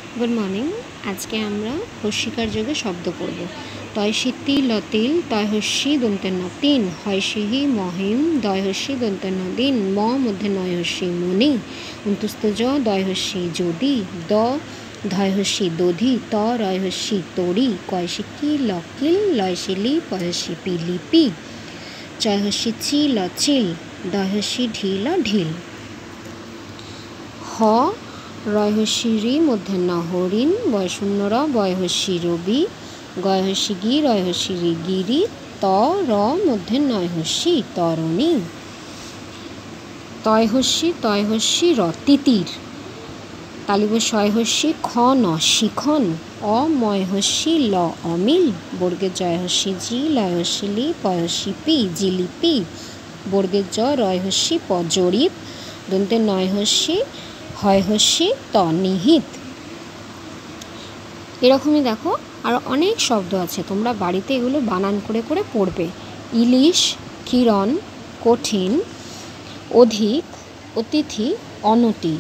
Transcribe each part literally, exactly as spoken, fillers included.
Good morning. आज के आमरा हस्यिकार जोगे शब्द पढ़ब। तयसी तिल तिल तयहस्यि दन्त्यन तीन हयसिहि महिम दयहस्यि दन्त्यन दिन म मध्य नयहस्यि मणि उन्तुस्त ज दयहस्यि जोदि द धयहस्यि दधि त रयहस्यि तरि कयसि किल किल लयसि लि पयसि पिलिपि चयहस्यि चिल चिल दयहस्यि ढिल ढिल ह रयहस्यि रि मूर्धন্য हरिण बयशून्य र बयहस्यि रवि गयहस्यि गि रयहस्यि रि गिरि त र मूर्धন্য नयहस्यि तरणि तयहस्यि तयहस्यि र तितिर तालिब शयहस्यि ख न शिखन अमयहस्यि ल अमिल बर्गे जयहस्यि जि लयहस्यि लि पयहस्यि पि जिलिपि बर्गे ज रयहस्यि प जरिप दन्ते नयहस्यि हयहस्यि त निहित। एरकमই देखो আর অনেক শব্দ আছে, তোমরা বাড়িতে এগুলো বানান করে করে পড়বে। ইলিশ, কিরণ, কঠিন, অধিক, অতিথি, অনতি।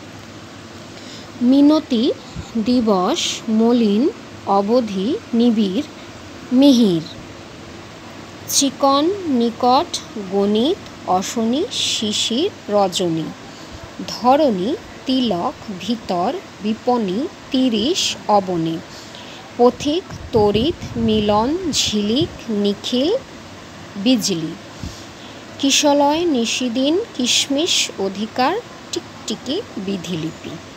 মিনতি, দিবস, মলিন, অবধি, নিবিড়, মিহির। চিকন, নিকট, গণিত, অশনি, শিশির, রজনী। ধরণী, তিলক, ভিতর, বিপণী, তিরিশ, অবনী। পথিক, তড়িৎ, মিলন, ঝিলিক, নিখিল, বিজলি। কিশলয়, নিশিদিন, কিশমিশ, অধিকার, টিকটিকি, বিধিলিপি।